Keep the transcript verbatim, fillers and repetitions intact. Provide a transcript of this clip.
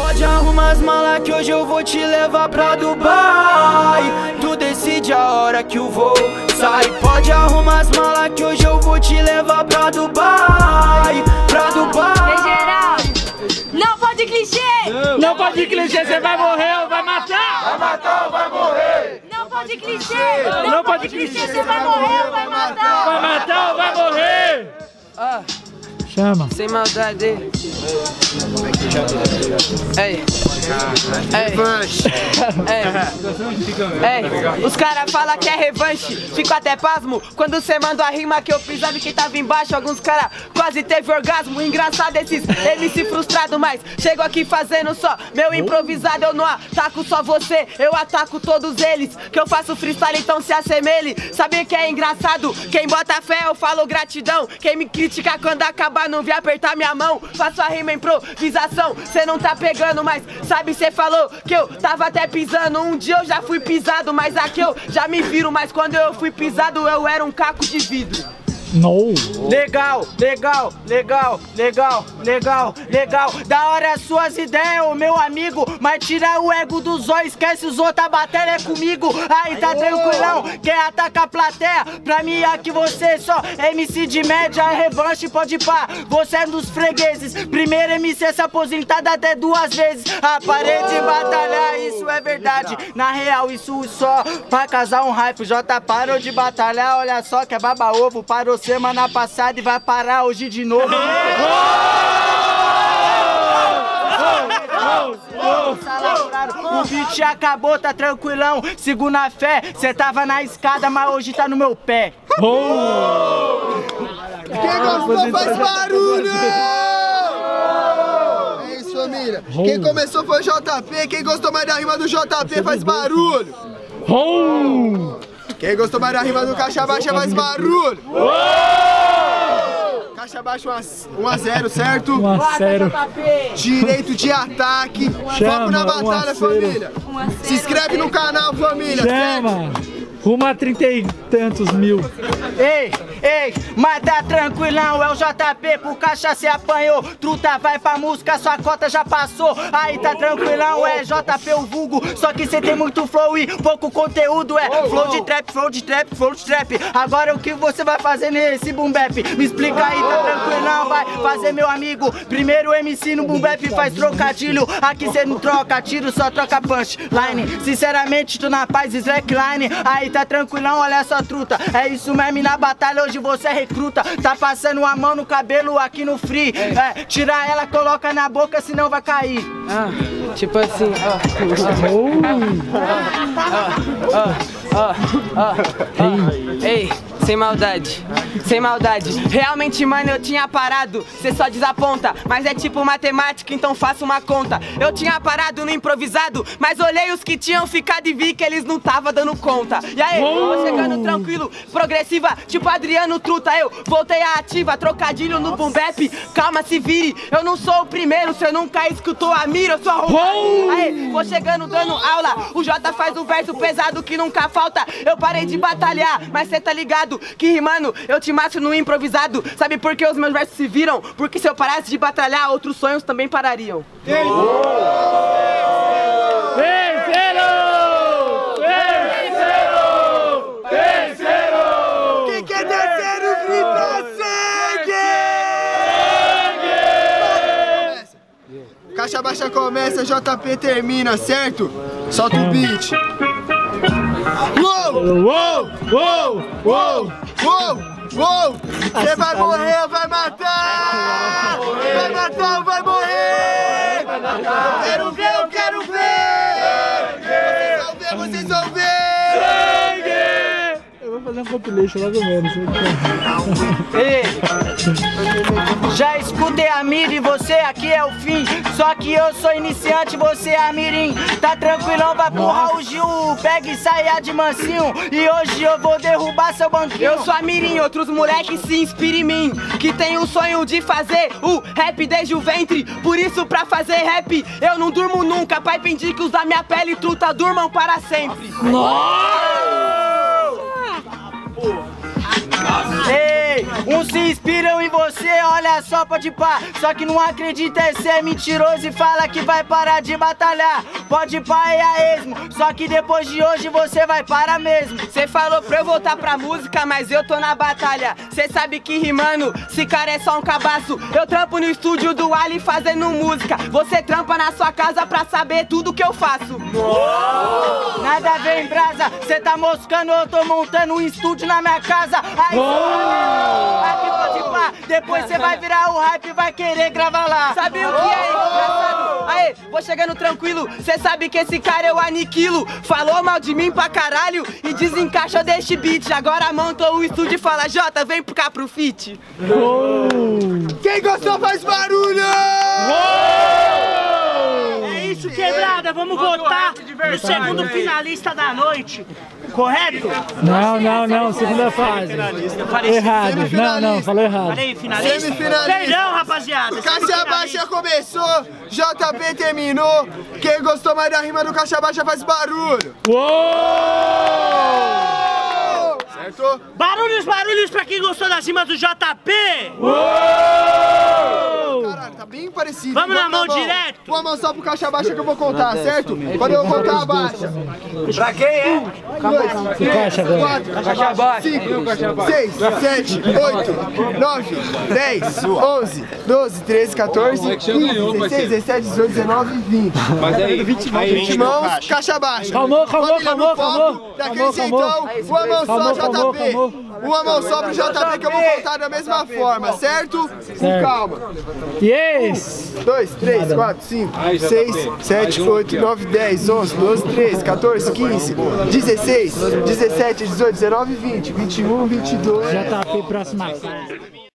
Pode arrumar as malas que hoje eu vou te levar pra Dubai. Tu decide a hora que o voo sai. Pode arrumar as malas que hoje eu vou te levar pra Dubai. Pra Dubai. Ei, geral, não pode clichê. Não, não pode clichê, você vai morrer ou vai matar. Vai matar ou vai morrer. Não pode clichê. Não, não pode clichê, você vai morrer ou vai matar. Vai matar ou vai morrer. Ah, chama. sem maldade. Ei. Ei. Ei. Os caras falam que é revanche. Fico até pasmo quando cê manda a rima que eu pisava e quem tava embaixo. Alguns caras quase teve orgasmo. Engraçado esses M C frustrado, mas chego aqui fazendo só meu improvisado. Eu não ataco só você, eu ataco todos eles. Que eu faço freestyle, então se assemelhe. Sabe que é engraçado? Quem bota fé eu falo gratidão. Quem me critica quando acabar não vem apertar minha mão. Faço a rima improvisação, cê não tá pegando, mas sabe cê falou que eu tava até pisando. Um dia eu já fui pisado, mas aqui eu já me viro. Mas quando eu fui pisado eu era um caco de vidro. No. Legal, legal, legal, legal, legal, legal. Da hora as suas ideias, ô meu amigo. Mas tira o ego dos olhos, esquece os outros, a batalha é comigo. Aí tá tranquilão, quer atacar a plateia? Pra mim aqui você só M C de média, é revanche, pode pá. Você é um dos fregueses, primeiro M C se aposentado até duas vezes. Ah, parei de batalhar, isso é verdade. Na real, isso só pra casar um hype. J parou de batalhar, olha só que é baba-ovo. Parou semana passada e vai parar hoje de novo. O beat acabou, tá tranquilão. Sigo na fé, cê tava na escada, mas hoje tá no meu pé. Quem gostou faz barulho! É isso, família. Quem começou foi o J P. Quem gostou mais da rima do J P faz barulho. Quem gostou mais da rima do Caixa Baixa faz barulho! Uou! Caixa Baixa um a zero, certo? um a zero. Direito de ataque. Chama, Foco na batalha, família. Se inscreve no canal, família. Chama! Rumo a trinta e tantos mil. Ei, ei, mas tá tranquilão, é o J P, pro caixa se apanhou. Truta vai pra música, sua cota já passou. Aí tá tranquilão, é J P o vulgo. Só que cê tem muito flow e pouco conteúdo. É flow de trap, flow de trap, flow de trap. Agora o que você vai fazer nesse boom bap? Me explica aí, tá tranquilão, vai fazer meu amigo. Primeiro M C no boom bap faz trocadilho. Aqui cê não troca tiro, só troca punchline. Sinceramente, tu na paz, slackline. Aí tá tranquilão, olha só truta. É isso mesmo, na batalha hoje você é recruta. Tá passando a mão no cabelo aqui no free. É, tira ela, coloca na boca, senão vai cair. Ah, tipo assim, ó. Ó, ó, ó. Ei, sem maldade, sem maldade. Realmente, mano, eu tinha parado. Cê só desaponta, mas é tipo matemática, então faço uma conta. Eu tinha parado no improvisado, mas olhei os que tinham ficado e vi que eles não tava dando conta. E aí, vou chegando tranquilo, progressiva, tipo Adriano Truta. Eu voltei à ativa, trocadilho no boom bap. Calma, se vire, eu não sou o primeiro. Cê nunca escutou a mira, eu sou arrombado. Aí, vou chegando dando aula. O Jota faz um verso pesado que nunca falta. Eu parei de batalhar, mas cê tá ligado que rimando eu te mato no improvisado. Sabe por que os meus versos se viram? Porque se eu parasse de batalhar, outros sonhos também parariam. Venceram! Venceram! Venceram! Quem quer terceiro grita sangue! Sangue! Caixa Baixa começa, J P termina, certo? Solta o beat. Uou! Uou! Uou! Uou! Uou! Uou! Você vai morrer ou vai matar? Vai matar ou vai morrer? Eu quero ver, eu quero ver! Vocês vão ver, vocês vão ver! Eu vou fazer um compilation mais ou menos. Ei, já escutei a mira e você aqui é o fim. Só que eu sou iniciante, você é a mirim. Tá tranquilão, vai pro Raul Gil, pega e saia de mansinho. E hoje eu vou derrubar seu banquinho. Eu sou a mirim, outros moleques se inspiram em mim, que tem o sonho de fazer o rap desde o ventre. Por isso pra fazer rap eu não durmo nunca. Pai pendicos da minha pele, truta, durmam para sempre. Nossa! Ei, Ei, uns se inspiram em você, olha só, pode pá. Só que não acredita, esse é mentiroso e fala que vai parar de batalhar. Pode pá, é a esmo, só que depois de hoje você vai parar mesmo. Cê falou pra eu voltar pra música, mas eu tô na batalha. Cê sabe que rimando, se cara é só um cabaço. Eu trampo no estúdio do Ali fazendo música. Você trampa na sua casa pra saber tudo que eu faço. Uou! Nada a ver em brasa, cê tá moscando, eu tô montando um estúdio na minha casa. Aí aqui pode pá, depois cê vai virar o hype e vai querer gravar lá. Sabe o que é engraçado? Aê, vou chegando tranquilo, cê sabe que esse cara eu aniquilo. Falou mal de mim pra caralho e desencaixa deste beat. Agora montou o estúdio e fala, Jota, vem cá pro feat. Quem gostou faz barulho! É isso, quebrada, vamos votar no segundo finalista da noite, correto? Não, não, não, segunda fase. Eu falei Errado, não, não, falou errado. Falei finalista? Semifinalista. Perdão, rapaziada. Caixa Baixa começou, J P terminou. Quem gostou mais da rima do Caixa Baixa faz barulho. Uou! Certo? Barulhos, barulhos pra quem gostou da rima do J P. Uou! Caralho, tá bem parecido. Vamos na mão mão direto. Uma mão só pro Caixa Baixa que eu vou contar, certo? Quando eu contar a baixa. Pra quem é? Dois, Que caixa agora? quatro, cinco, seis, sete, oito, nove, dez, onze, doze, treze, quatorze, quinze, dezesseis, dezessete, dezoito, dezenove, vinte. Mas aí, vinte mãos, Caixa Baixa. Calmou, calmou, Família calmou, no foco, calmou. daquele Calmou, jeitão, uma mão só, Calmou, J calmou, P. calmou. Uma mão só pro J P que eu vou contar da mesma forma, certo? Com calma. Yes! dois, três, quatro, cinco, seis, sete, oito, nove, dez, onze, doze, treze, quatorze, quinze, dezesseis, dezessete, dezoito, dezenove, vinte, vinte e um, vinte e dois. J P, próxima fase.